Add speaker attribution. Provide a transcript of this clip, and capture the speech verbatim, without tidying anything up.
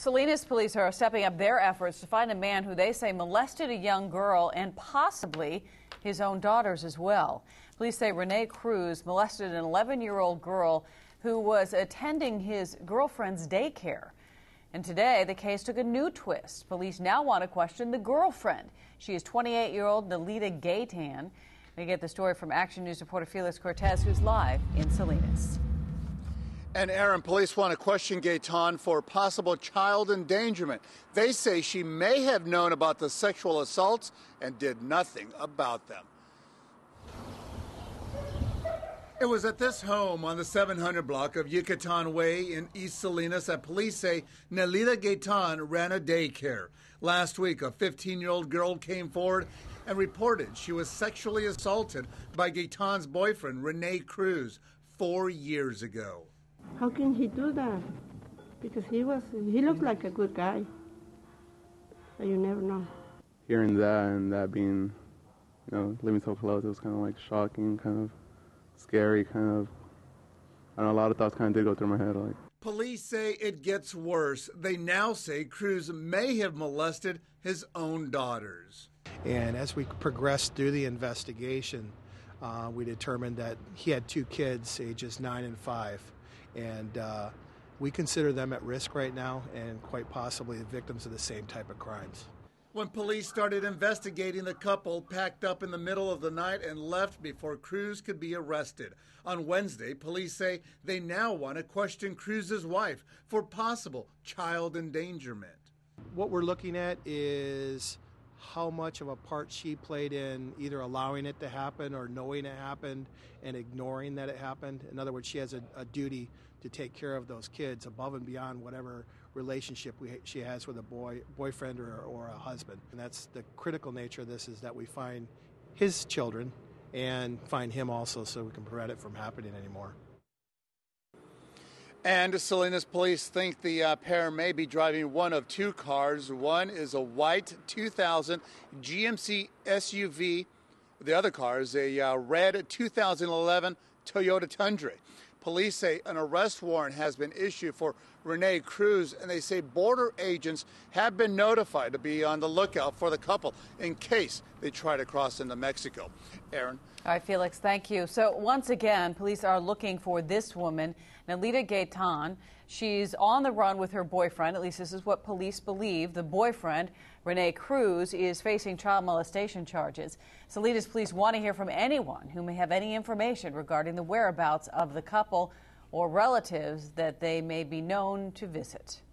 Speaker 1: Salinas police are stepping up their efforts to find a man who they say molested a young girl and possibly his own daughters as well. Police say Rene Cruz molested an eleven-year-old girl who was attending his girlfriend's daycare. And today, the case took a new twist. Police now want to question the girlfriend. She is twenty-eight-year-old Nelida Gayton. We get the story from Action News reporter Felix Cortez, who's live in Salinas.
Speaker 2: And Aaron, police want to question Gayton for possible child endangerment. They say she may have known about the sexual assaults and did nothing about them. It was at this home on the seven hundred block of Yucatan Way in East Salinas that police say Nelida Gayton ran a daycare. Last week, a fifteen-year-old girl came forward and reported she was sexually assaulted by Gayton's boyfriend, Rene Cruz, four years ago.
Speaker 3: How can he do that? Because he was, he looked like a good guy. But you never know.
Speaker 4: Hearing that and that being, you know, living so close, it was kind of like shocking, kind of scary, kind of, I don't know, a lot of thoughts kind of did go through my head. Like,
Speaker 2: police say it gets worse. They now say Cruz may have molested his own daughters.
Speaker 5: And as we progressed through the investigation, uh, we determined that he had two kids, ages nine and five. And uh, we consider them at risk right now and quite possibly the victims of the same type of crimes.
Speaker 2: When police started investigating, the couple packed up in the middle of the night and left before Cruz could be arrested. On Wednesday, police say they now want to question Cruz's wife for possible child endangerment.
Speaker 5: What we're looking at is how much of a part she played in either allowing it to happen or knowing it happened and ignoring that it happened. In other words, she has a, a duty to take care of those kids above and beyond whatever relationship we, she has with a boy, boyfriend or, or a husband. And that's the critical nature of this, is that we find his children and find him also so we can prevent it from happening anymore.
Speaker 2: And Salinas police think the uh, pair may be driving one of two cars. One is a white two thousand G M C S U V. The other car is a uh, red two thousand eleven Toyota Tundra. Police say an arrest warrant has been issued for Rene Cruz, and they say border agents have been notified to be on the lookout for the couple in case they try to cross into Mexico. Aaron.
Speaker 1: All right, Felix, thank you. So once again, police are looking for this woman, Nelida Gayton. She's on the run with her boyfriend. At least this is what police believe. The boyfriend, Rene Cruz, is facing child molestation charges. Salinas police want to hear from anyone who may have any information regarding the whereabouts of the couple or relatives that they may be known to visit.